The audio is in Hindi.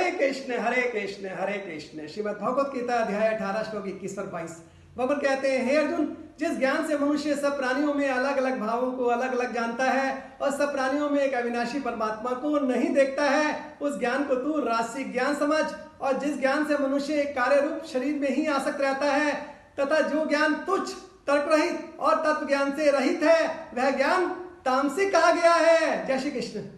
हरे कृष्ण हरे कृष्ण। श्रीमद् भगवत गीता अध्याय 18 श्लोक 21 और 22। भगवान कहते हैं, हे अर्जुन, जिस ज्ञान से मनुष्य सब प्राणियों में अलग अलग भावों को अलग अलग जानता है और सब प्राणियों में एक अविनाशी परमात्मा को नहीं देखता है, उस ज्ञान को तू रासिक ज्ञान समझ। और जिस ज्ञान से मनुष्य एक कार्य रूप शरीर में ही आसक्त रहता है तथा जो ज्ञान तुच्छ, तर्क रहित और तत्व ज्ञान से रहित है, वह ज्ञान तामसिक कहा गया है। जय श्री कृष्ण।